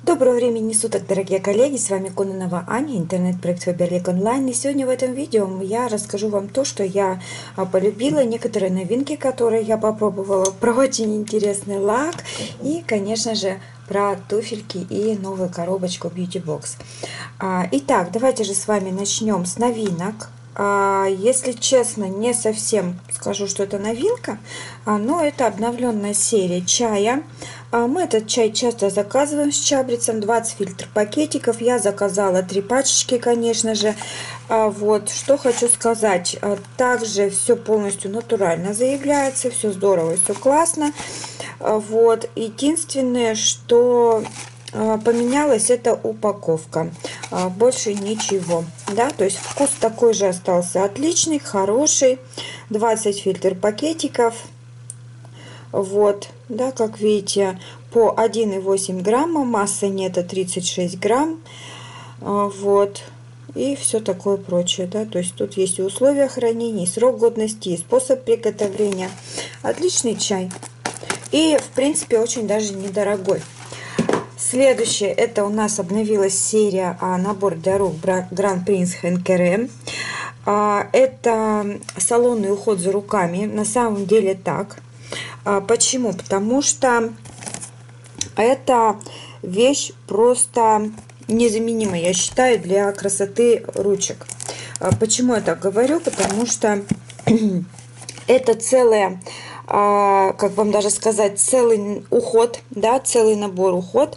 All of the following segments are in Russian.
Доброго времени суток, дорогие коллеги, с вами Кононова Аня, интернет-проект Faberlic Online. И сегодня в этом видео я расскажу вам то, что я полюбила, некоторые новинки, которые я попробовала, про очень интересный лак и, конечно же, про туфельки и новую коробочку Beauty Box. Итак, давайте же с вами начнем с новинок. Если честно, не совсем скажу, что это новинка, но это обновленная серия чая. Мы этот чай часто заказываем с чабрецем, 20 фильтр пакетиков. Я заказала 3 пачечки, конечно же. Вот, что хочу сказать. Также все полностью натурально заявляется, все здорово, все классно. Вот, единственное, что поменялась, это упаковка, больше ничего, да, то есть вкус такой же остался, отличный, хороший, 20 фильтр пакетиков, вот, да, как видите, по 1,8 грамма, масса нетто 36 грамм, вот, и все такое прочее, да, то есть тут есть и условия хранения, и срок годности, и способ приготовления. Отличный чай и, в принципе, очень даже недорогой. Следующее, это у нас обновилась серия набор для рук Grand Prince Hand Care. Это салонный уход за руками. На самом деле так. Почему? Потому что эта вещь просто незаменимая, я считаю, для красоты ручек. Почему я так говорю? Потому что это целая, как вам даже сказать, целый уход, да, целый набор уход.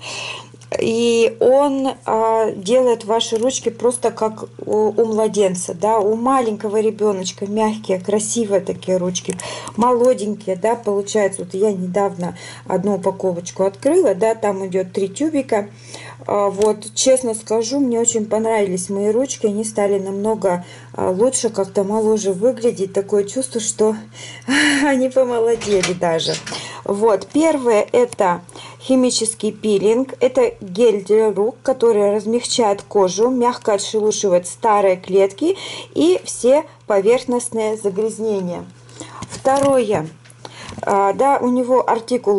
И он делает ваши ручки просто как у младенца, да, у маленького ребеночка, мягкие, красивые такие ручки, молоденькие, да, получается. Вот я недавно одну упаковочку открыла, да, там идет 3 тюбика. Вот, честно скажу, мне очень понравились мои ручки, они стали намного лучше, как-то моложе выглядеть, такое чувство, что они помолодели даже. Вот, первое это химический пилинг, это гель для рук, который размягчает кожу, мягко отшелушивает старые клетки и все поверхностные загрязнения. Второе. Да, у него артикул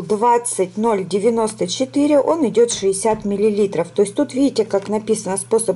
20094, он идет 60 миллилитров. То есть тут видите, как написано способ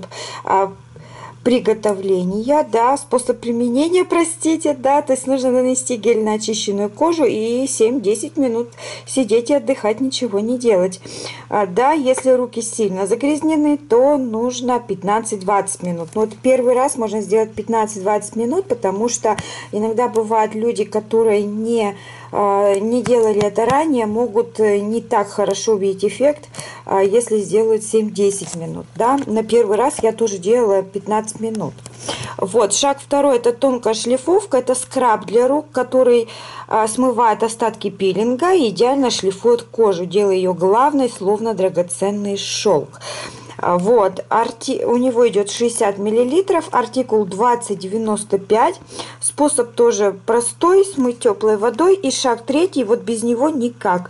приготовления, да, способ применения, простите, да, то есть нужно нанести гель на очищенную кожу и 7-10 минут сидеть и отдыхать, ничего не делать. Да, если руки сильно загрязнены, то нужно 15-20 минут. Но вот первый раз можно сделать 15-20 минут, потому что иногда бывают люди, которые не делали это ранее, могут не так хорошо увидеть эффект, если сделают 7-10 минут. Да? На первый раз я тоже делала 15 минут. Вот, шаг второй, это тонкая шлифовка, это скраб для рук, который смывает остатки пилинга и идеально шлифует кожу, делая ее главной, словно драгоценный шелк. Вот, у него идет 60 миллилитров, артикул 2095, способ тоже простой, смыть теплой водой, и шаг третий, вот без него никак,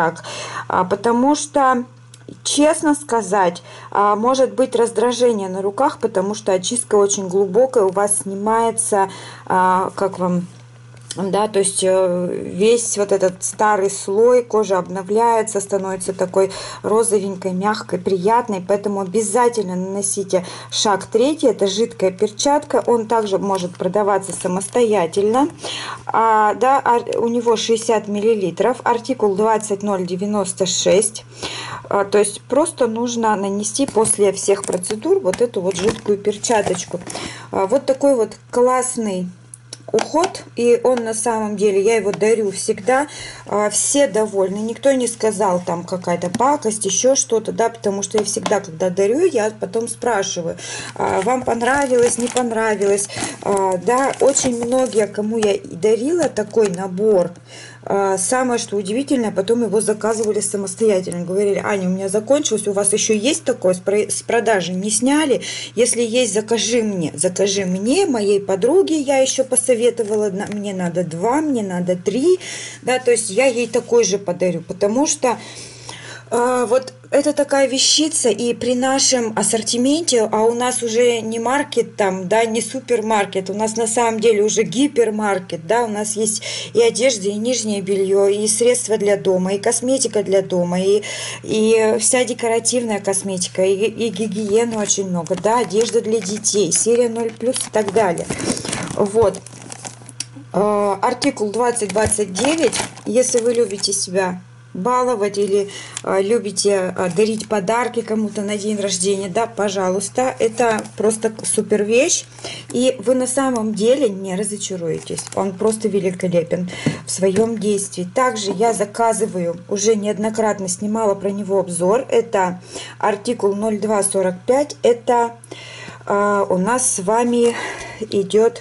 потому что, честно сказать, может быть раздражение на руках, потому что очистка очень глубокая, у вас снимается, как вам... Да, то есть весь вот этот старый слой, кожа обновляется, становится такой розовенькой, мягкой, приятной, поэтому обязательно наносите шаг третий, это жидкая перчатка, он также может продаваться самостоятельно, да, у него 60 миллилитров, артикул 20096, то есть просто нужно нанести после всех процедур вот эту вот жидкую перчаточку. Вот такой вот классный уход, и он на самом деле, я его дарю всегда, все довольны, никто не сказал там какая-то пакость, еще что-то, да, потому что я всегда, когда дарю, я потом спрашиваю, вам понравилось, не понравилось, да, очень многие, кому я дарила такой набор, самое что удивительное, потом его заказывали самостоятельно, говорили: Аня, у меня закончилось, у вас еще есть такое, с продажи не сняли, если есть, закажи мне, моей подруге я еще посоветовала, мне надо 2, мне надо 3, да, то есть я ей такой же подарю, потому что Вот это такая вещица, и при нашем ассортименте, а у нас уже не маркет там, да, не супермаркет, у нас на самом деле уже гипермаркет, да, у нас есть и одежда, и нижнее белье, и средства для дома, и косметика для дома, и вся декоративная косметика, и гигиены очень много, да, одежда для детей, серия 0+, и так далее. Вот. Артикул 2029, если вы любите себя баловать или любите дарить подарки кому-то на день рождения, да, пожалуйста, это просто супер вещь, и вы на самом деле не разочаруетесь, он просто великолепен в своем действии. Также я заказываю, уже неоднократно снимала про него обзор, это артикул 0245, это у нас с вами идет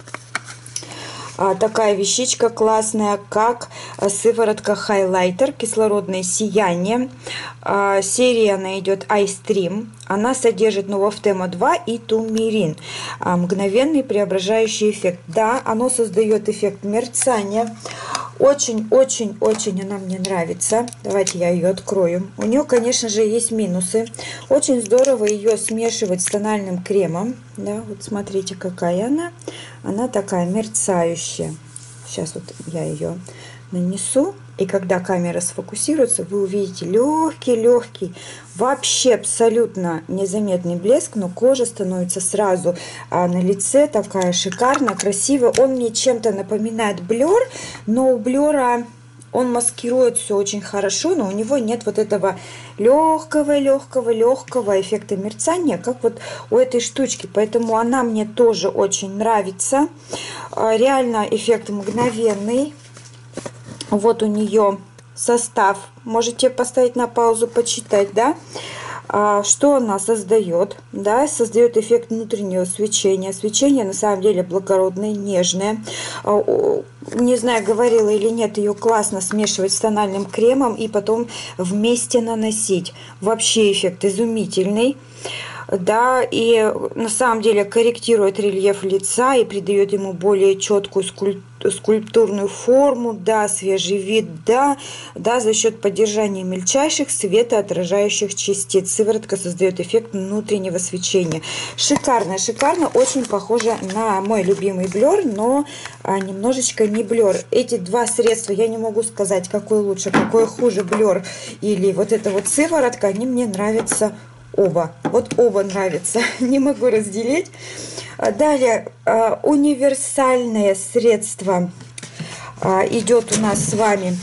такая вещичка классная, как сыворотка хайлайтер, кислородное сияние. Серия она идет iStream. Она содержит новофтема 2 и тумерин. Мгновенный преображающий эффект. Да, оно создает эффект мерцания. Очень-очень-очень она мне нравится. Давайте я ее открою. У нее, конечно же, есть минусы. Очень здорово ее смешивать с тональным кремом. Да, вот смотрите, какая она. Она такая мерцающая. Сейчас вот я ее нанесу. И когда камера сфокусируется, вы увидите легкий, вообще абсолютно незаметный блеск, но кожа становится сразу на лице такая шикарная, красивая. Он мне чем-то напоминает блер, но у блера он маскирует все очень хорошо, но у него нет вот этого легкого эффекта мерцания, как вот у этой штучки. Поэтому она мне тоже очень нравится. Реально эффект мгновенный. Вот у нее состав. Можете поставить на паузу, почитать, да? Что она создает? Да, создает эффект внутреннего свечения. Свечение на самом деле благородное, нежное. Не знаю, говорила или нет, ее классно смешивать с тональным кремом и потом вместе наносить. Вообще эффект изумительный. Да, и на самом деле корректирует рельеф лица и придает ему более четкую скульптурную форму, да, свежий вид, да, за счет поддержания мельчайших светоотражающих частиц. Сыворотка создает эффект внутреннего свечения. Шикарно, очень похоже на мой любимый блер, но немножечко не блер. Эти два средства, я не могу сказать, какой лучше, какой хуже, блер или вот эта вот сыворотка, они мне нравятся оба. Вот оба нравятся. Не могу разделить. Далее, универсальное средство идет у нас с вами.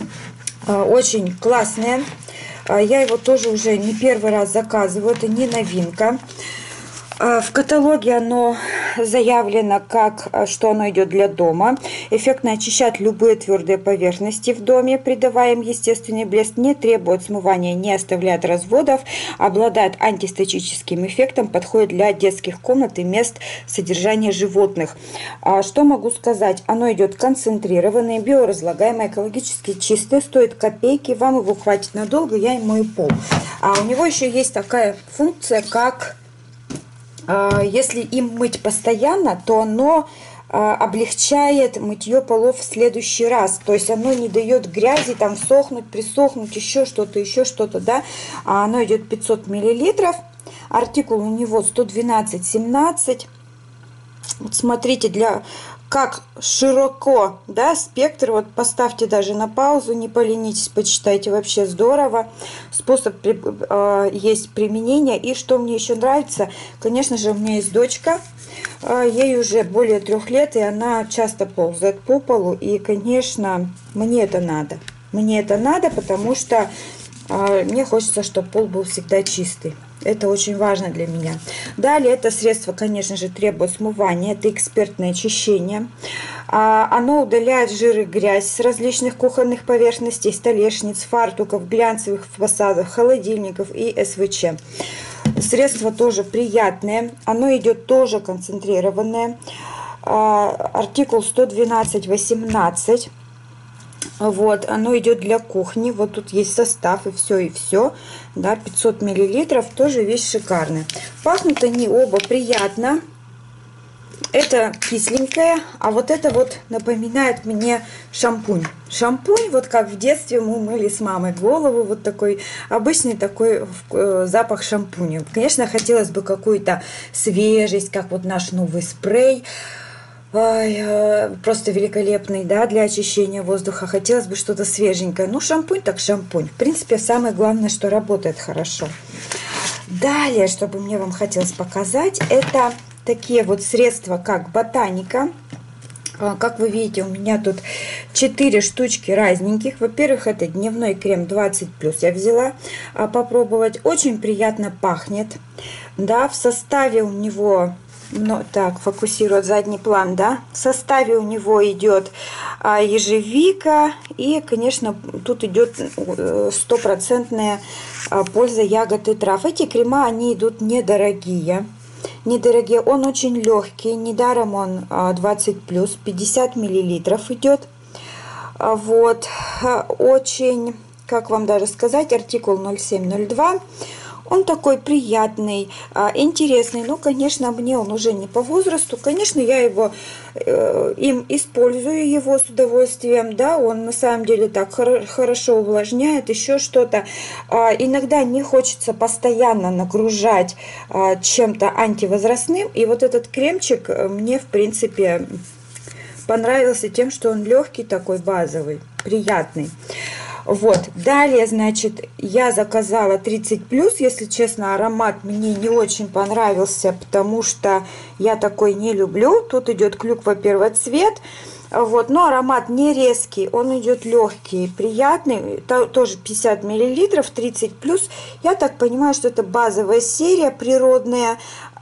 Очень классное. Я его тоже уже не первый раз заказываю. Это не новинка. В каталоге оно заявлено, как, что оно идет для дома. Эффектно очищает любые твердые поверхности в доме, придавая им естественный блеск, не требует смывания, не оставляет разводов, обладает антистатическим эффектом, подходит для детских комнат и мест содержания животных. Что могу сказать? Оно идет концентрированное, биоразлагаемое, экологически чистое, стоит копейки, вам его хватит надолго, я им мою пол. У него еще есть такая функция, как если им мыть постоянно, то оно облегчает мытье полов в следующий раз. То есть оно не дает грязи там сохнуть, присохнуть, еще что-то, да. Оно идет 500 миллилитров. Артикул у него 112-17. Вот смотрите, как широко, да, спектр. Вот поставьте даже на паузу, не поленитесь, почитайте, вообще здорово. Способ есть применения. И что мне еще нравится, конечно же, у меня есть дочка, ей уже более 3 лет, и она часто ползает по полу, и, конечно, мне это надо. Мне это надо, потому что мне хочется, чтобы пол был всегда чистый. Это очень важно для меня. Далее это средство, конечно же, требует смывания. Это экспертное очищение. Оно удаляет жир и грязь с различных кухонных поверхностей, столешниц, фартуков, глянцевых фасадов, холодильников и СВЧ. Средство тоже приятное. Оно идет тоже концентрированное. Артикул 112-18. Вот, оно идет для кухни. Вот тут есть состав и все. Да, 500 миллилитров. Тоже вещь шикарная. Пахнут они оба приятно. Это кисленькое, а вот это вот напоминает мне шампунь. Шампунь, вот как в детстве мы мыли с мамой голову, вот такой обычный такой запах шампуня. Конечно, хотелось бы какую-то свежесть, как вот наш новый спрей. Ой, просто великолепный, да, для очищения воздуха. Хотелось бы что-то свеженькое. Ну, шампунь так шампунь. В принципе, самое главное, что работает хорошо. Далее, что бы мне вам хотелось показать, это такие вот средства, как Ботаника. Как вы видите, у меня тут 4 штучки разненьких. Во-первых, это дневной крем 20+. Я взяла попробовать. Очень приятно пахнет. Да, в составе у него... Ну, так, фокусирует задний план, да. В составе у него идет ежевика. И, конечно, тут идет стопроцентная польза ягод и трав. Эти крема, они идут недорогие. Недорогие. Он очень легкий. Недаром он 20+, 50 миллилитров идет. Вот. Очень, как вам даже сказать, артикул 0702. Он такой приятный, интересный, но, конечно, мне он уже не по возрасту. Конечно, я им использую его с удовольствием, да, он на самом деле так хорошо увлажняет, еще что-то. Иногда не хочется постоянно нагружать чем-то антивозрастным, и вот этот кремчик мне, в принципе, понравился тем, что он легкий такой, базовый, приятный. Вот, далее, значит, я заказала 30+, если честно, аромат мне не очень понравился, потому что я такой не люблю. Тут идет клюква первоцвет, вот, но аромат не резкий, он идет легкий, приятный, тоже 50 миллилитров, 30+. Я так понимаю, что это базовая серия природная,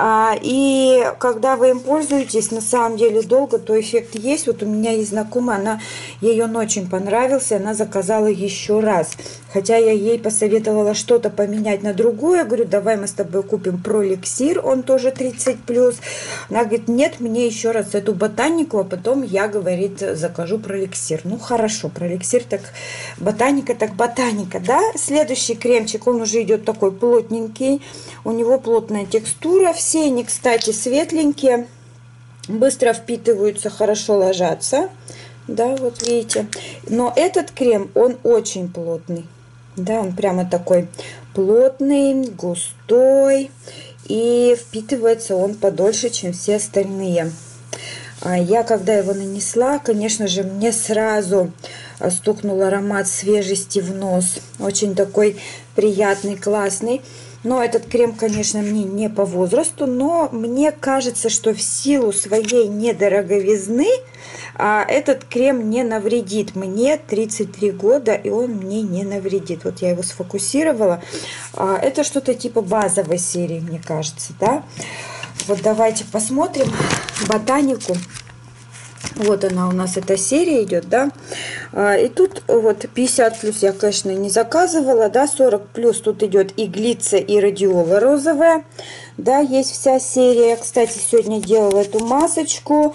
и когда вы им пользуетесь, на самом деле долго, то эффект есть. Вот у меня есть знакомая, ей он очень понравился, она заказала еще раз. Хотя я ей посоветовала что-то поменять на другое. Говорю, давай мы с тобой купим проликсир, он тоже 30+. Она говорит, нет, мне еще раз эту Ботанику, а потом я, говорит, закажу проликсир. Ну хорошо, проликсир так Ботаника, да. Следующий кремчик, он уже идет такой плотненький, у него плотная текстура. Все они, кстати, светленькие, быстро впитываются, хорошо ложатся. Да, вот видите. Но этот крем, он очень плотный. Да, он прямо такой плотный, густой. И впитывается он подольше, чем все остальные. Я, когда его нанесла, конечно же, мне сразу стукнул аромат свежести в нос. Очень такой приятный, классный. Но этот крем, конечно, мне не по возрасту, но мне кажется, что в силу своей недороговизны этот крем не навредит. Мне 33 года, и он мне не навредит. Вот я его сфокусировала. Это что-то типа базовой серии, мне кажется, да. Вот давайте посмотрим Ботанику. Вот она у нас, эта серия идет, да. И тут вот 50+, я, конечно, не заказывала, да. 40+, тут идет иглица и радиола розовая, да, есть вся серия. Кстати, сегодня делала эту масочку.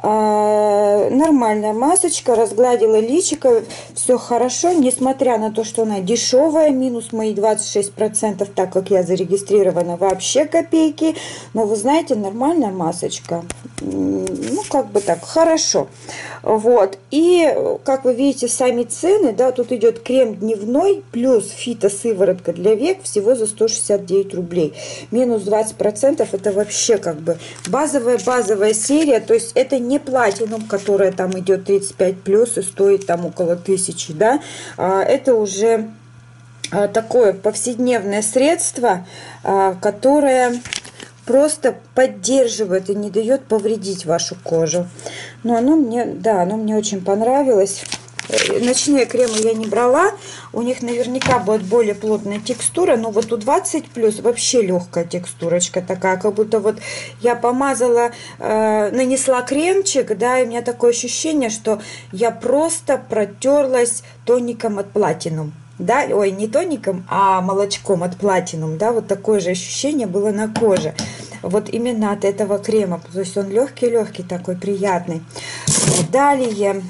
Нормальная масочка, разгладила личико, все хорошо, несмотря на то, что она дешевая, минус мои 26%, так как я зарегистрирована, вообще копейки, но вы знаете, нормальная масочка, ну как бы так, хорошо. Вот, и как вы видите, сами цены, да, тут идет крем дневной плюс фитосыворотка для век всего за 169 рублей, минус 20%, это вообще как бы базовая серия, то есть это не платинум, которая там идет 35+, и стоит там около 1000, да, это уже такое повседневное средство, которое просто поддерживает и не дает повредить вашу кожу. Но оно мне, да, оно мне очень понравилось. Ночные кремы я не брала, у них наверняка будет более плотная текстура, но вот у 20+ вообще легкая текстурочка такая, как будто вот я помазала, нанесла кремчик, да, и у меня такое ощущение, что я просто протерлась тоником от Platinum. Да, ой, не тоником, а молочком от Platinum, да, вот такое же ощущение было на коже. Вот именно от этого крема, то есть он легкий-легкий такой, приятный. Далее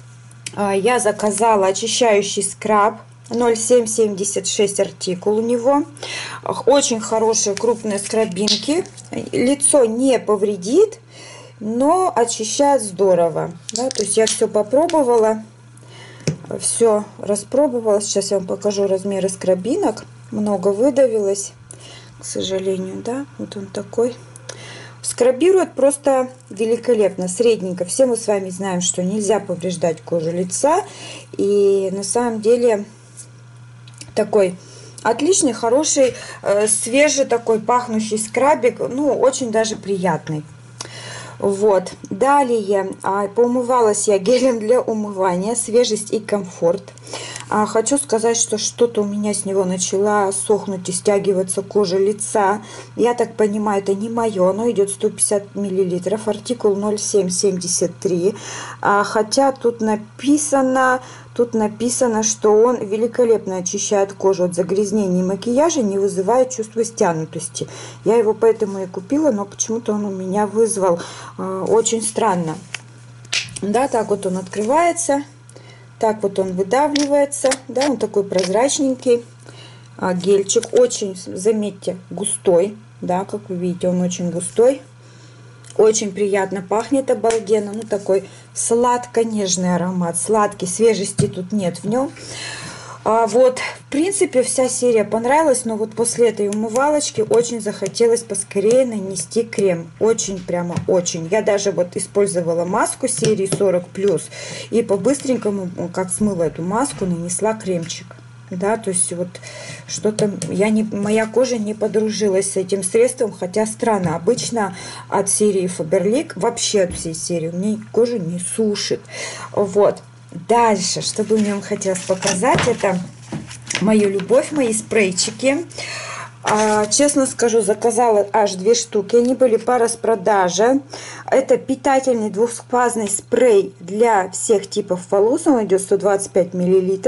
я заказала очищающий скраб 0776 артикул у него. Очень хорошие крупные скрабинки. Лицо не повредит. но очищает здорово. Да? То есть я все попробовала, все распробовала. Сейчас я вам покажу размеры скрабинок. Много выдавилось, к сожалению, да. Вот он такой. Скрабирует просто великолепно, средненько. Все мы с вами знаем, что нельзя повреждать кожу лица. И на самом деле такой отличный, хороший, свежий такой пахнущий скрабик. Ну, очень даже приятный. Вот. Далее поумывалась я гелем для умывания. Свежесть и комфорт. Хочу сказать, что что-то у меня с него начала сохнуть и стягиваться кожа лица. Я так понимаю, это не мое. Оно идет 150 мл. Артикул 0773. Хотя тут написано, что он великолепно очищает кожу от загрязнений макияжа, не вызывает чувства стянутости. Я его поэтому и купила, но почему-то он у меня вызвал очень странно. Да, так вот он открывается. Так вот он выдавливается, да, он такой прозрачненький, гельчик, очень, заметьте, густой, да, как вы видите, он очень густой, очень приятно пахнет, обалденно, ну, такой сладко-нежный аромат, сладкий, свежести тут нет в нем. Вот, в принципе, вся серия понравилась, но вот после этой умывалочки очень захотелось поскорее нанести крем. Очень, прямо очень. Я даже вот использовала маску серии 40+, и по-быстренькому, как смыла эту маску, нанесла кремчик. Да, то есть вот что-то моя кожа не подружилась с этим средством, хотя странно. Обычно от серии Faberlic, вообще от всей серии, у меня кожа не сушит. Вот. Дальше, что бы мне хотелось показать, это мою любовь, мои спрейчики. Честно скажу, заказала аж 2 штуки. Они были по распродаже. Это питательный двухфазный спрей для всех типов волос. Он идет 125 мл.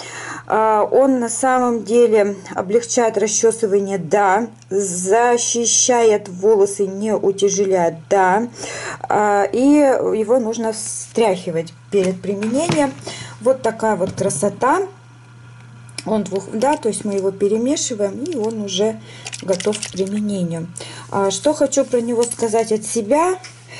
Он на самом деле облегчает расчесывание, да. Защищает волосы, не утяжеляет, да. И его нужно встряхивать перед применением. Вот такая вот красота. Он то есть мы его перемешиваем, и он уже готов к применению. Что хочу про него сказать от себя.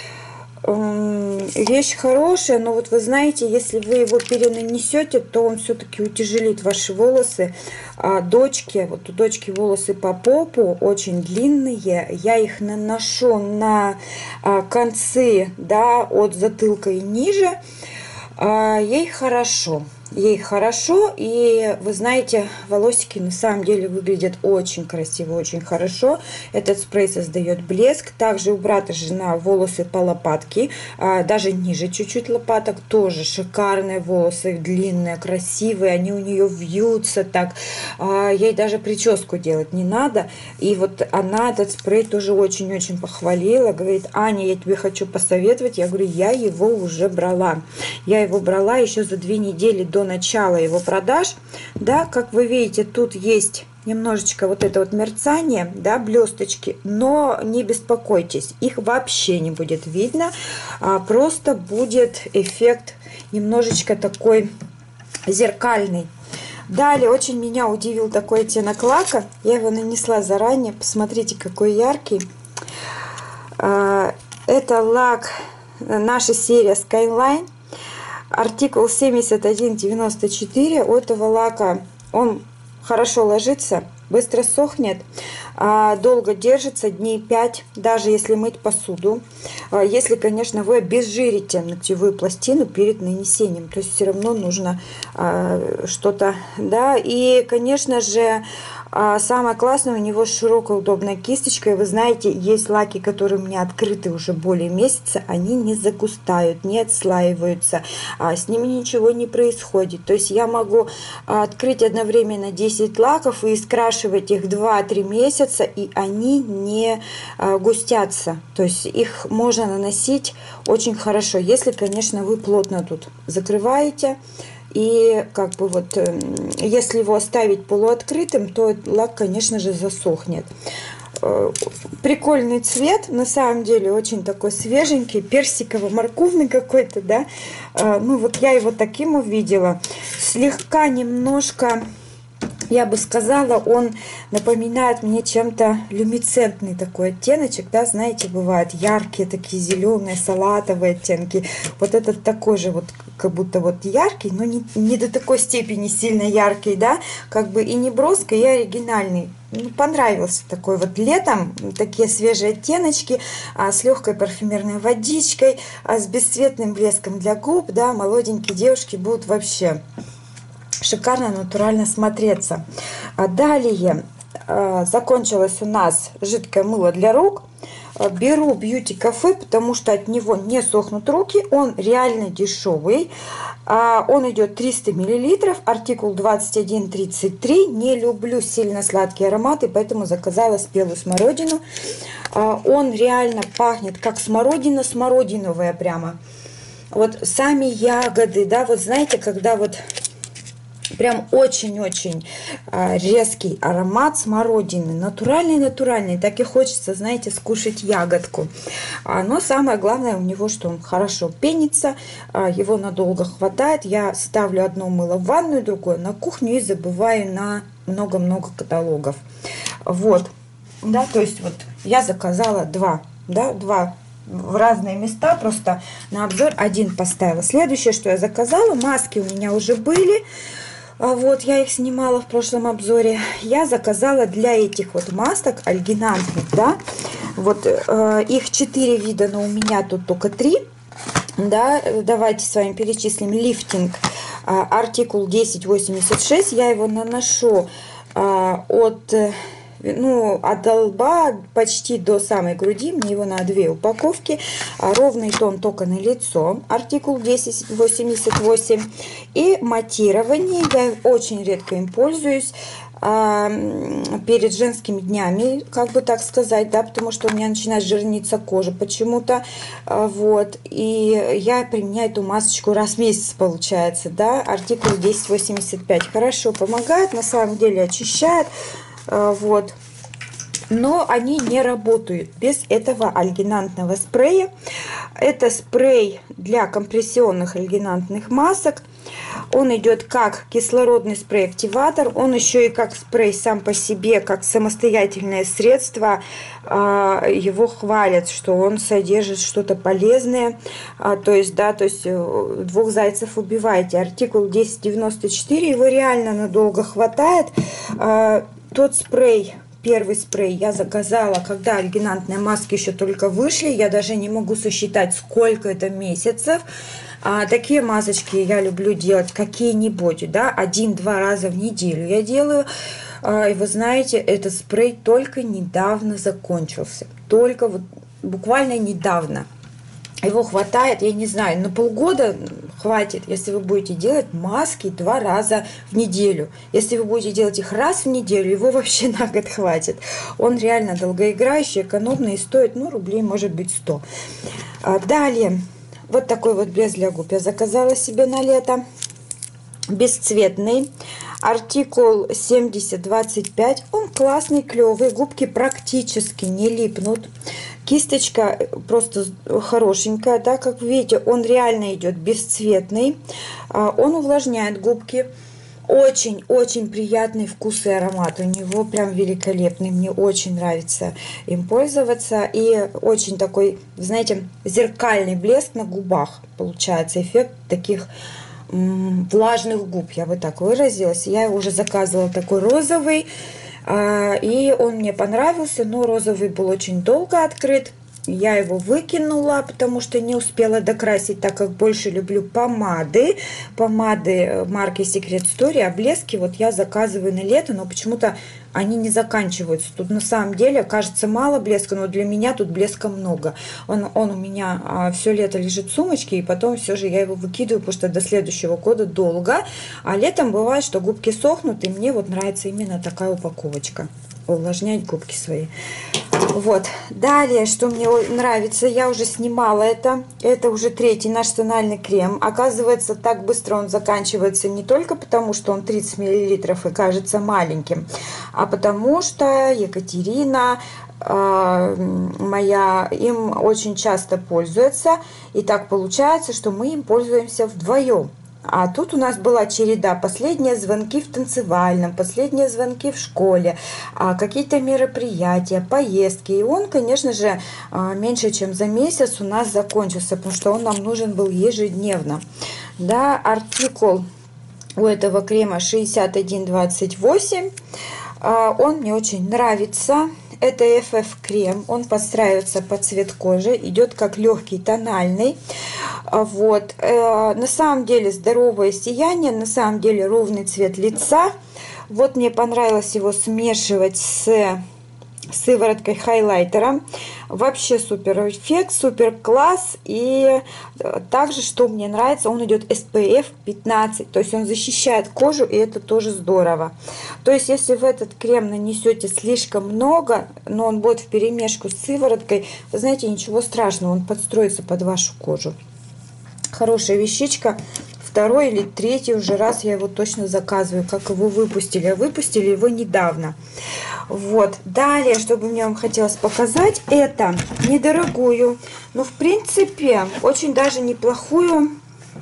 Вещь хорошая, но вот вы знаете, если вы его перенанесете, то он все-таки утяжелит ваши волосы. Дочки, вот у дочки волосы по попу очень длинные. Я их наношу на концы, да, от затылка и ниже. Ей хорошо. Ей хорошо, и вы знаете, волосики на самом деле выглядят очень красиво, очень хорошо. Этот спрей создает блеск. Также у брата жена волосы по лопатке, даже ниже чуть-чуть лопаток, тоже шикарные волосы, длинные, красивые, они у нее вьются так. Ей даже прическу делать не надо. И вот она этот спрей тоже очень-очень похвалила. Говорит: Аня, я тебе хочу посоветовать. Я говорю, я его уже брала. Я его брала еще за 2 недели до начала его продаж. Да, как вы видите, тут есть немножечко вот это вот мерцание, да, блесточки, но не беспокойтесь, их вообще не будет видно, просто будет эффект немножечко такой зеркальный. Далее очень меня удивил такой оттенок лака. Я его нанесла заранее. Посмотрите, какой яркий. Это лак, наша серия Skyline. Артикул 7194. У этого лака он хорошо ложится, быстро сохнет, долго держится, дней 5, даже если мыть посуду. Если, конечно, вы обезжирите ногтевую пластину перед нанесением, то есть все равно нужно что-то, да. И, конечно же, самое классное, у него широкая удобная кисточка. И вы знаете, есть лаки, которые у меня открыты уже более месяца, они не загустают, не отслаиваются, с ними ничего не происходит. То есть я могу открыть одновременно 10 лаков и скрашивать их 2-3 месяца, и они не густятся. То есть их можно наносить очень хорошо, если, конечно, вы плотно тут закрываете. И как бы вот, если его оставить полуоткрытым, то лак, конечно же, засохнет. Прикольный цвет, на самом деле, очень такой свеженький, персиково-морковный какой-то, да. Ну вот я его таким увидела. Слегка немножко Я бы сказала, он напоминает мне чем-то люминесцентный такой оттеночек, да, знаете, бывают яркие такие зеленые, салатовые оттенки. Вот этот такой же вот, как будто вот яркий, но не до такой степени сильно яркий, да, как бы и не броский, и оригинальный. Ну, понравился такой вот летом, такие свежие оттеночки, с легкой парфюмерной водичкой, с бесцветным блеском для губ, да, молоденькие девушки будут вообще шикарно, натурально смотреться. Далее закончилось у нас жидкое мыло для рук. Беру Beauty Cafe, потому что от него не сохнут руки. Он реально дешевый. Он идет 300 мл, артикул 2133. Не люблю сильно сладкие ароматы, поэтому заказала спелую смородину. Он реально пахнет как смородина, смородиновая прямо. Вот сами ягоды, да, вот знаете, когда вот прям очень-очень резкий аромат смородины. Натуральный. Так и хочется, знаете, скушать ягодку. Но самое главное у него, что он хорошо пенится. Его надолго хватает. Я ставлю одно мыло в ванную, другое на кухню и забываю на много-много каталогов. Вот. Да, то есть вот я заказала два в разные места, просто на обзор один поставила. Следующее, что я заказала, маски у меня уже были. Вот, я их снимала в прошлом обзоре. Я заказала для этих вот масок альгинантных, да, вот их 4 вида, но у меня тут только 3. Да, давайте с вами перечислим. Лифтинг, артикул 1086. Я его наношу от лба почти до самой груди. Мне его на 2 упаковки. Ровный тон только на лицо. Артикул 1088. И матирование. Я очень редко им пользуюсь перед женскими днями, как бы так сказать, да, потому что у меня начинает жирниться кожа почему-то, вот, и я применяю эту масочку раз в месяц, получается, да, артикул 1085, хорошо помогает, на самом деле очищает, вот, но они не работают без этого альгинантного спрея. Это спрей для компрессионных альгинантных масок. Он идет как кислородный спрей-активатор, он еще и как спрей сам по себе, как самостоятельное средство. Его хвалят, что он содержит что-то полезное. То есть, да, то есть 2 зайцев убиваете. Артикул 1094, его реально надолго хватает. Тот спрей, первый спрей я заказала, когда альгинантные маски еще только вышли. Я даже не могу сосчитать, сколько это месяцев. Такие масочки я люблю делать какие-нибудь, да, 1-2 раза в неделю я делаю. И вы знаете, этот спрей только недавно закончился. Только вот буквально недавно. Его хватает, я не знаю, на полгода хватит, если вы будете делать маски 2 раза в неделю. Если вы будете делать их раз в неделю, его вообще на год хватит. Он реально долгоиграющий, экономный и стоит, ну, рублей может быть 100. Далее, вот такой вот блеск для губ я заказала себе на лето. Бесцветный. Артикул 7025. Он классный, клевый. Губки практически не липнут. Кисточка просто хорошенькая, да, как вы видите, он реально идет бесцветный. Он увлажняет губки. Очень-очень приятный вкус и аромат. У него прям великолепный. Мне очень нравится им пользоваться. И очень такой, знаете, зеркальный блеск на губах. Получается эффект таких влажных губ, я бы так выразилась. Я его уже заказывала такой розовый. И он мне понравился, но розовый был очень долго открыт. Я его выкинула, потому что не успела докрасить, так как больше люблю помады. Помады марки Secret Story, а блески вот я заказываю на лето, но почему-то они не заканчиваются. Тут на самом деле кажется мало блеска, но для меня тут блеска много. Он у меня все лето лежит в сумочке, и потом все же я его выкидываю, потому что до следующего года долго. А летом бывает, что губки сохнут, и мне вот нравится именно такая упаковочка. Увлажнять губки свои. Вот. Далее, что мне нравится, я уже снимала это. Это уже 3-й наш тональный крем. Оказывается, так быстро он заканчивается не только потому, что он 30 мл и кажется маленьким, а потому что Екатерина моя им очень часто пользуется. И так получается, что мы им пользуемся вдвоем. А тут у нас была череда: последние звонки в танцевальном, последние звонки в школе, какие-то мероприятия, поездки. И он, конечно же, меньше чем за месяц у нас закончился, потому что он нам нужен был ежедневно. Да, артикул у этого крема 6128. Он мне очень нравится. Это FF крем, он подстраивается под цвет кожи, идет как легкий тональный. Вот. На самом деле здоровое сияние, на самом деле ровный цвет лица. Вот мне понравилось его смешивать с сывороткой хайлайтером. Вообще супер эффект, супер класс. И также, что мне нравится, он идет SPF 15, то есть он защищает кожу, и это тоже здорово. То есть если в этот крем нанесете слишком много, но он будет вперемешку с сывороткой, вы знаете, ничего страшного, он подстроится под вашу кожу. Хорошая вещичка. Второй или третий уже раз я его точно заказываю, как его выпустили. А выпустили его недавно. Вот. Далее, что бы мне вам хотелось показать, это недорогую, но в принципе очень даже неплохую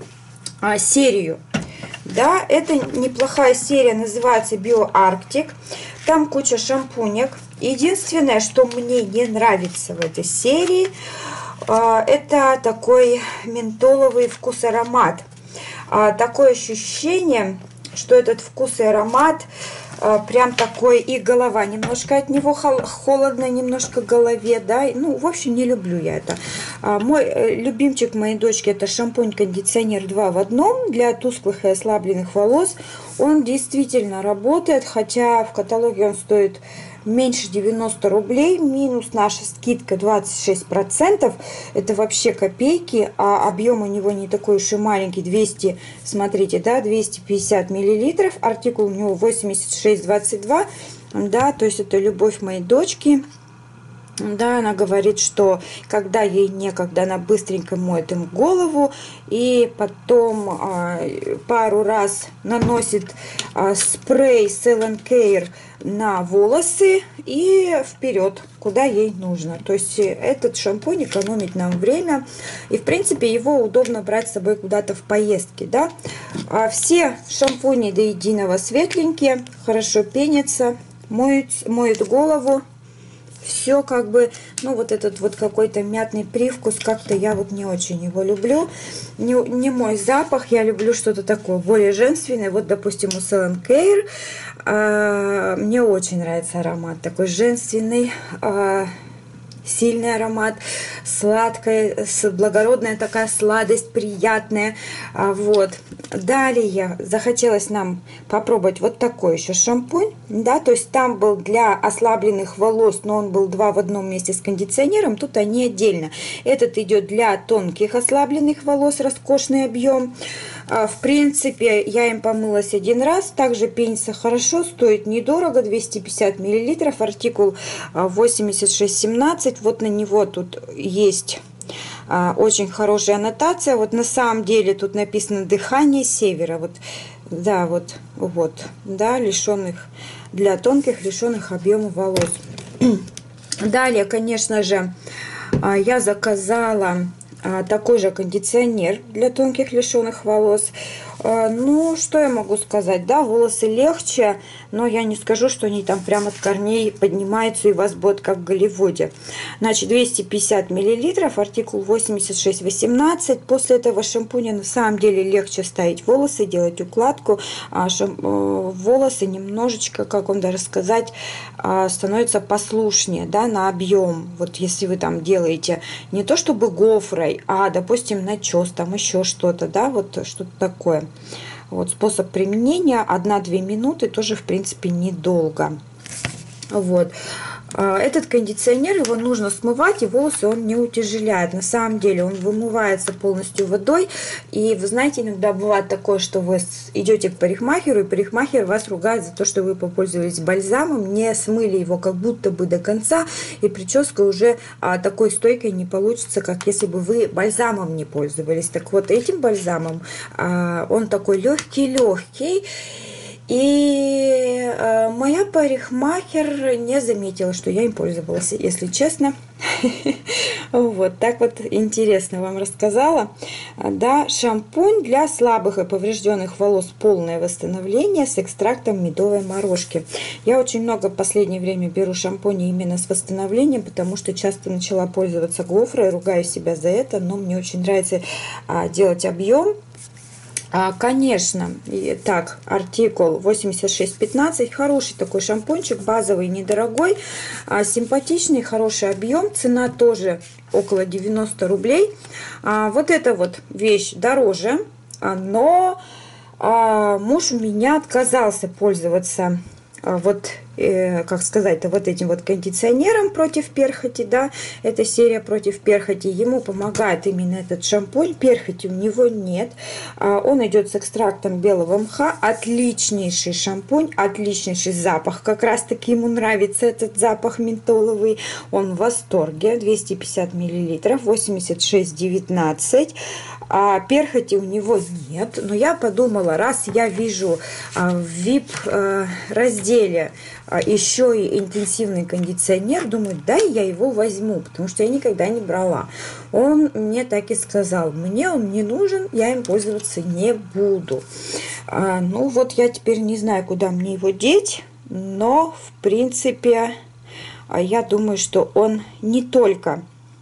серию. Да, это неплохая серия, называется BioArctic. Там куча шампунек. Единственное, что мне не нравится в этой серии, это такой ментоловый вкус-аромат. Такое ощущение, что этот вкус и аромат прям такой, и голова немножко от него холодно, немножко голове, да, ну, в общем, не люблю я это. Мой любимчик моей дочки — это шампунь-кондиционер 2 в одном для тусклых и ослабленных волос. Он действительно работает, хотя в каталоге он стоит меньше 90 рублей, минус наша скидка 26%, это вообще копейки, а объем у него не такой уж и маленький, 200, смотрите, да, 250 миллилитров, артикул у него 8622, да, то есть это любовь моей дочки. Да, она говорит, что когда ей некогда, она быстренько моет им голову и потом пару раз наносит спрей Cell Care на волосы и вперед, куда ей нужно. То есть этот шампунь экономит нам время, и в принципе его удобно брать с собой куда-то в поездке, да. Все шампуни до единого светленькие, хорошо пенятся, моют голову. Все как бы, ну вот этот вот какой-то мятный привкус, как-то я вот не очень его люблю. Не мой запах, я люблю что-то такое более женственное. Вот, допустим, у Cell Care мне очень нравится аромат такой женственный, сильный аромат, сладкая, благородная такая сладость, приятная. Вот. Далее захотелось нам попробовать вот такой еще шампунь. Да, то есть там был для ослабленных волос, но он был 2 в одном вместе с кондиционером. Тут они отдельно. Этот идет для тонких ослабленных волос, роскошный объем. В принципе, я им помылась один раз. Также пенится хорошо, стоит недорого, 250 миллилитров, артикул 8617. Вот на него тут есть очень хорошая аннотация. Вот на самом деле тут написано «Дыхание севера». Вот, да, вот, да, лишенных, для тонких, лишенных объема волос. Далее, конечно же, я заказала такой же кондиционер для тонких, лишенных волос. Ну, что я могу сказать? Да, волосы легче, но я не скажу, что они там прямо от корней поднимаются и вас будет как в Голливуде. Значит, 250 миллилитров, артикул 8618. После этого шампуня на самом деле легче ставить волосы, делать укладку. Волосы немножечко, как вам даже сказать, становятся послушнее, да, на объем. Вот если вы там делаете не то чтобы гофрой, а, допустим, начес, там еще что-то, да, вот что-то такое. Вот способ применения 1-2 минуты, тоже в принципе недолго. Вот. Этот кондиционер, его нужно смывать, и волосы он не утяжеляет. На самом деле он вымывается полностью водой. И вы знаете, иногда бывает такое, что вы идете к парикмахеру, и парикмахер вас ругает за то, что вы попользовались бальзамом, не смыли его как будто бы до конца, и прическа уже такой стойкой не получится, как если бы вы бальзамом не пользовались. Так вот, этим бальзамом он такой легкий-легкий. И моя парикмахер не заметила, что я им пользовалась, если честно. Вот так вот интересно вам рассказала. Да, шампунь для слабых и поврежденных волос полное восстановление с экстрактом медовой морожки. Я очень много в последнее время беру шампуни именно с восстановлением, потому что часто начала пользоваться гофрой, ругаю себя за это, но мне очень нравится делать объем. Конечно, так, артикул 8615, хороший такой шампунчик, базовый, недорогой, симпатичный, хороший объем, цена тоже около 90 рублей. Вот эта вот вещь дороже, но муж у меня отказался пользоваться вот, как сказать, вот этим вот кондиционером против перхоти, да, это серия против перхоти, ему помогает именно этот шампунь, перхоти у него нет, он идет с экстрактом белого мха, отличнейший шампунь, отличнейший запах, как раз таки ему нравится этот запах ментоловый, он в восторге, 250 миллилитров, 86,19, перхоти у него нет, но я подумала, раз я вижу в VIP разделе еще и интенсивный кондиционер, думаю, да, я его возьму, потому что я никогда не брала. Он мне так и сказал, мне он не нужен, я им пользоваться не буду. Ну вот я теперь не знаю, куда мне его деть, но в принципе я думаю, что он не только,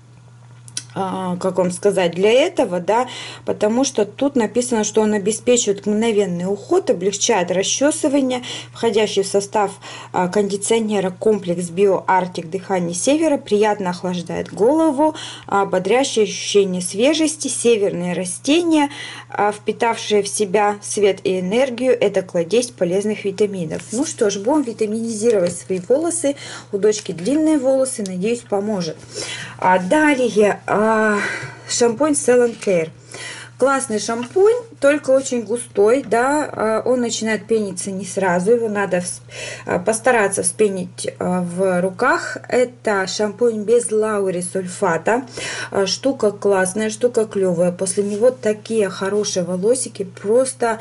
как вам сказать, для этого, да, потому что тут написано, что он обеспечивает мгновенный уход, облегчает расчесывание, входящий в состав кондиционера комплекс BioArctic дыхание севера, приятно охлаждает голову, бодрящее ощущение свежести, северные растения, впитавшие в себя свет и энергию, это кладезь полезных витаминов. Ну что ж, будем витаминизировать свои волосы, у дочки длинные волосы, надеюсь, поможет. Далее шампунь Cell Care. Классный шампунь, только очень густой, да, он начинает пениться не сразу, его надо постараться вспенить в руках. Это шампунь без лаурисульфата, штука классная, штука клевая, после него такие хорошие волосики, просто,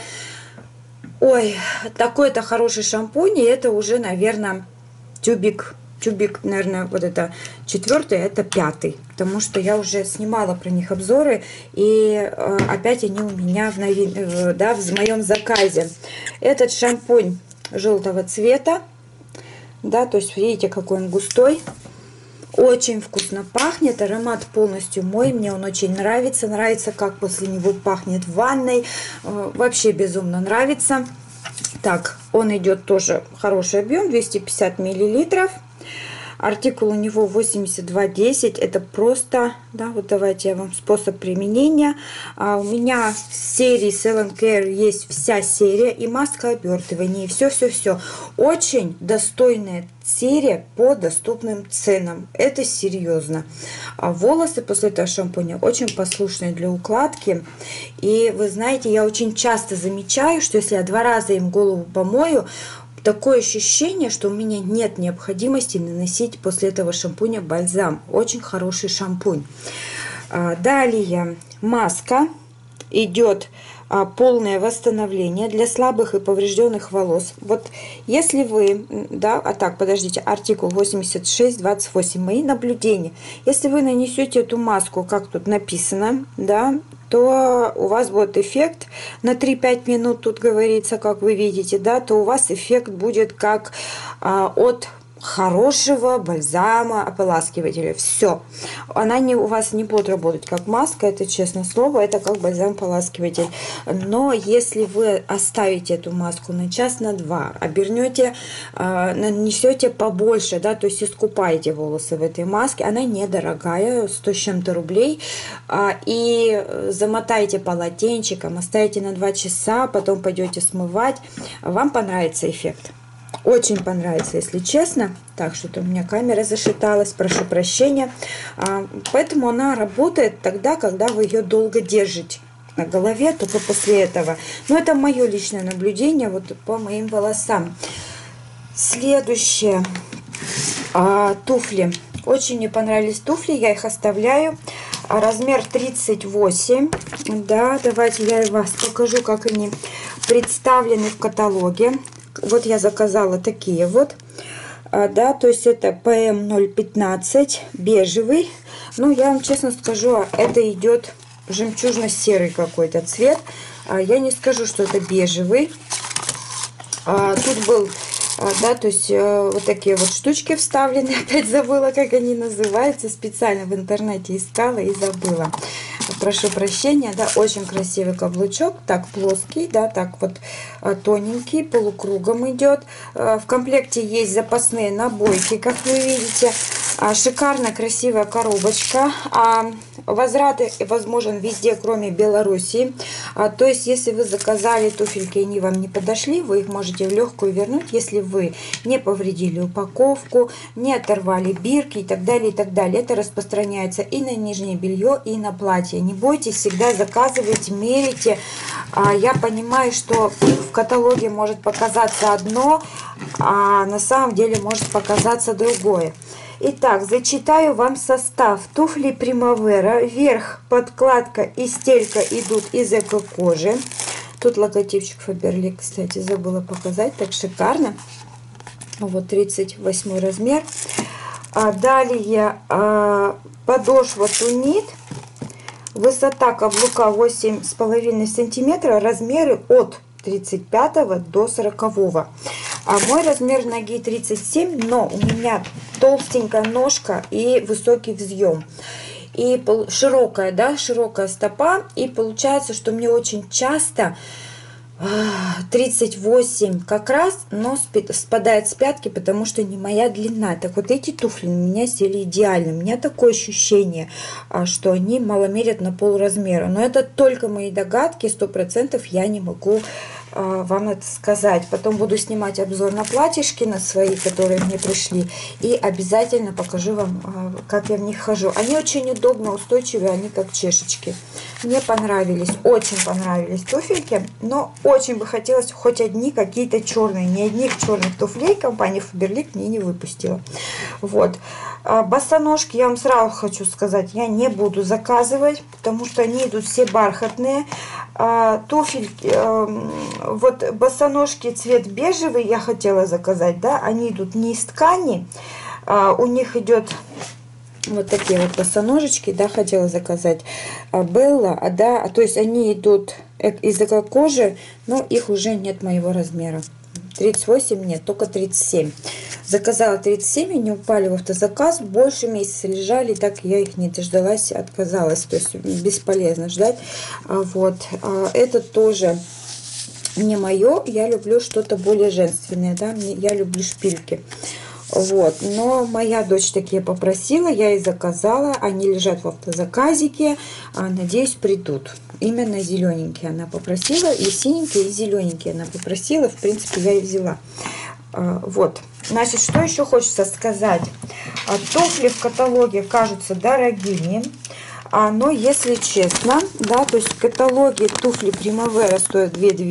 ой, такой-то хороший шампунь, и это уже, наверное, тюбик, наверное, вот это 4-й, это 5-й, потому что я уже снимала про них обзоры, и опять они у меня в моем заказе. Этот шампунь желтого цвета, да, то есть видите, какой он густой, очень вкусно пахнет, аромат полностью мой, мне он очень нравится, как после него пахнет в ванной, вообще безумно нравится. Так, он идет тоже хороший объем, 250 миллилитров. Артикул у него 8210, это просто, да, вот давайте я вам способ применения. У меня в серии Cell Care есть вся серия и маска обертывания, и все. Очень достойная серия по доступным ценам, это серьезно. Волосы после этого шампуня очень послушные для укладки, и вы знаете, я очень часто замечаю, что если я 2 раза им голову помою, такое ощущение, что у меня нет необходимости наносить после этого шампуня бальзам. Очень хороший шампунь. Далее маска. Идет полное восстановление для слабых и поврежденных волос. Вот если вы, да, подождите, артикул 8628, мои наблюдения. Если вы нанесете эту маску, как тут написано, да, то у вас будет эффект на 3-5 минут, тут говорится, как вы видите, да, то у вас эффект будет как от хорошего бальзама, ополаскивателя. Все. Она у вас не будет работать как маска, это честное слово, это как бальзам-ополаскиватель. Но если вы оставите эту маску на час, на 2, обернете, нанесете побольше, да, то есть искупаете волосы в этой маске, она недорогая, 100 с чем-то рублей, и замотаете полотенчиком, оставите на 2 часа, потом пойдете смывать, вам понравится эффект. Очень понравится, если честно. Так, что-то у меня камера зашаталась, прошу прощения. Поэтому она работает тогда, когда вы ее долго держите на голове, только после этого. Но это мое личное наблюдение вот по моим волосам. Следующее. Туфли. Очень мне понравились туфли, я их оставляю. Размер 38. Да, давайте я вас покажу, как они представлены в каталоге. вот я заказала такие вот. Да, то есть это PM015 бежевый. Ну, я вам честно скажу, это идет жемчужно-серый какой-то цвет. Я не скажу, что это бежевый. Тут был, да, то есть вот такие вот штучки вставлены. Опять забыла, как они называются. Специально в интернете искала и забыла. Прошу прощения, да, очень красивый каблучок, так плоский, да, так вот тоненький, полукругом идет. В комплекте есть запасные набойки, как вы видите. Шикарно красивая коробочка. Возврат возможен везде, кроме Белоруссии. То есть, если вы заказали туфельки и они вам не подошли, вы их можете в легкую вернуть, если вы не повредили упаковку, не оторвали бирки и так далее, и так далее. Это распространяется и на нижнее белье, и на платье. Не бойтесь, всегда заказывайте, мерите. Я понимаю, что в каталоге может показаться одно, а на самом деле может показаться другое. Итак, зачитаю вам состав. Туфли Примавера. Верх, подкладка и стелька идут из эко-кожи. Тут логотипчик Faberlic, кстати, забыла показать. Так шикарно. Вот 38 размер. Далее подошва тунит. Высота каблука 8,5 сантиметра. Размеры от 35 до 40. Мой размер ноги 37, но у меня толстенькая ножка и высокий взъем. И широкая, да, широкая стопа. И получается, что мне очень часто 38 как раз, но спадает с пятки, потому что не моя длина. Так вот эти туфли на меня сели идеально. У меня такое ощущение, что они маломерят на полразмера. Но это только мои догадки, 100% я не могу вам это сказать. Потом буду снимать обзор на платьишки, на свои, которые мне пришли. И обязательно покажу вам, как я в них хожу. Они очень удобно, устойчивые, они как чешечки. Мне понравились, очень понравились туфельки. Но очень бы хотелось хоть одни какие-то черные. Ни одних черных туфлей компания Faberlic мне не выпустила. Вот. Босоножки, я вам сразу хочу сказать, я не буду заказывать, потому что они идут все бархатные. Туфельки, вот босоножки цвет бежевый я хотела заказать, да, они идут не из ткани, у них идет вот такие вот босоножечки, да, хотела заказать. Белла, да, то есть они идут из эко-кожи, но их уже нет моего размера. 38 нет, только 37. Заказала 37, они упали в автозаказ, больше месяца лежали, так я их не дождалась, отказалась. То есть бесполезно ждать. Вот. Это тоже не мое, я люблю что-то более женственное, да, я люблю шпильки. Вот, но моя дочь такие попросила, я и заказала, они лежат в автозаказике, надеюсь, придут. Именно зелененькие она попросила, и синенькие, и зелененькие она попросила, в принципе, я и взяла. Вот, значит, что еще хочется сказать. Туфли в каталоге кажутся дорогими. Но если честно, да, то есть в каталоге туфли Primavera стоят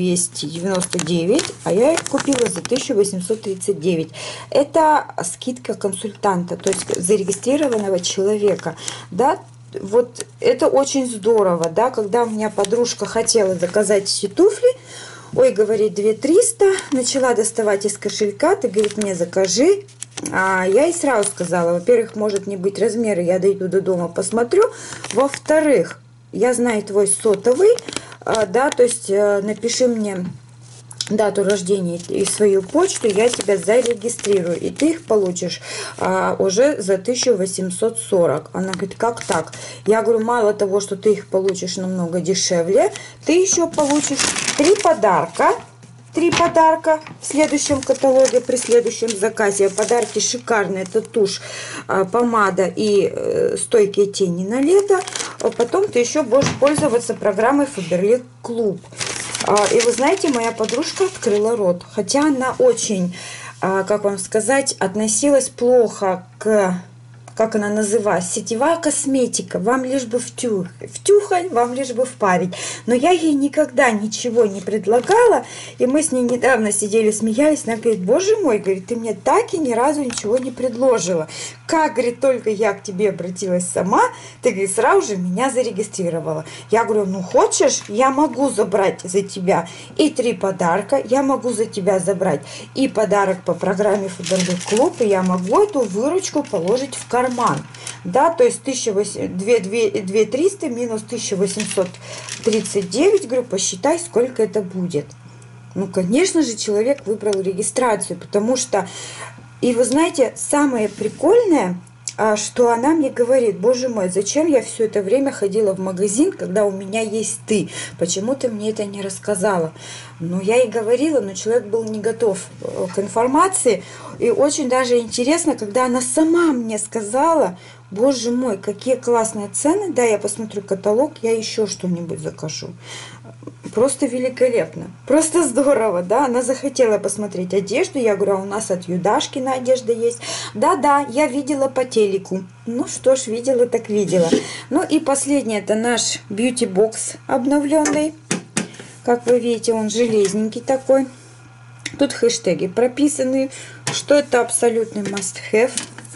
2299, а я их купила за 1839. Это скидка консультанта, то есть зарегистрированного человека, да. Вот это очень здорово, да, когда у меня подружка хотела заказать эти туфли, ой, говорит, 2300, начала доставать из кошелька, ты, говорит, мне закажи. Я ей сразу сказала, во-первых, может не быть размера, я дойду до дома, посмотрю. Во-вторых, я знаю твой сотовый, да, то есть напиши мне дату рождения и свою почту, я тебя зарегистрирую, и ты их получишь уже за 1840. Она говорит, как так? Я говорю, мало того, что ты их получишь намного дешевле, ты еще получишь 3 подарка. 3 подарка в следующем каталоге, при следующем заказе. Подарки шикарные. Это тушь, помада и стойкие тени на лето. Потом ты еще будешь пользоваться программой Faberlic Club. И вы знаете, моя подружка открыла рот. Хотя она очень, как вам сказать, относилась плохо к как она называется, сетевая косметика, вам лишь бы втюхать, вам лишь бы впарить. Но я ей никогда ничего не предлагала, и мы с ней недавно сидели, смеялись, она говорит, боже мой, говорит, ты мне так и ни разу ничего не предложила. Как, говорит, только я к тебе обратилась сама, ты, говорит, сразу же меня зарегистрировала. Я говорю, ну хочешь, я могу забрать за тебя и 3 подарка, я могу за тебя забрать и подарок по программе Фаберлик Клуб, и я могу эту выручку положить в карман. Да, то есть 2300 минус 1839, говорю, посчитай, сколько это будет. Ну, конечно же, человек выбрал регистрацию, потому что, и вы знаете, самое прикольное, что она мне говорит, боже мой, зачем я все это время ходила в магазин, когда у меня есть ты? Почему ты мне это не рассказала? Ну, я и говорила, но человек был не готов к информации. И очень даже интересно, когда она сама мне сказала, боже мой, какие классные цены, да, я посмотрю каталог, я еще что-нибудь закажу. Просто великолепно, просто здорово, да, она захотела посмотреть одежду, я говорю, а у нас от Юдашкина одежда есть, да-да, я видела по телеку, ну что ж, видела так видела. Ну и последний, это наш бьюти-бокс обновленный, как вы видите, он железненький такой, тут хэштеги прописаны, что это абсолютный must-have.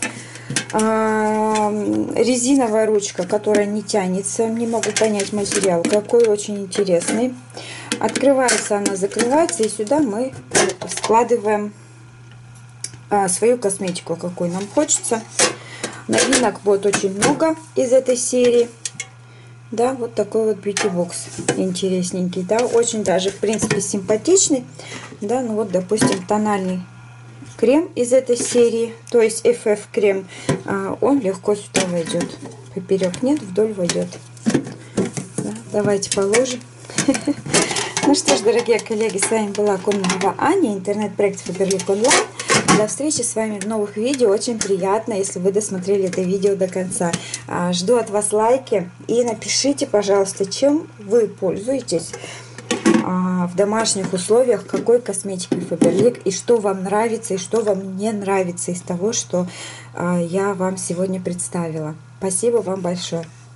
Резиновая ручка, которая не тянется, не могу понять материал, какой, очень интересный. Открывается она, закрывается, и сюда мы складываем свою косметику, какой нам хочется. Новинок будет очень много из этой серии. Да, вот такой вот бьюти-бокс интересненький, да, очень даже, в принципе, симпатичный. Да, ну вот, допустим, тональный крем из этой серии, то есть FF крем, он легко сюда войдет. Поперек нет, вдоль войдет. Да, давайте положим. Ну что ж, дорогие коллеги, с вами была Кононова Аня, интернет-проект Фаберлик онлайн. До встречи с вами в новых видео. Очень приятно, если вы досмотрели это видео до конца. Жду от вас лайки и напишите, пожалуйста, чем вы пользуетесь в домашних условиях, какой косметикой Фаберлик, и что вам нравится, и что вам не нравится из того, что я вам сегодня представила. Спасибо вам большое.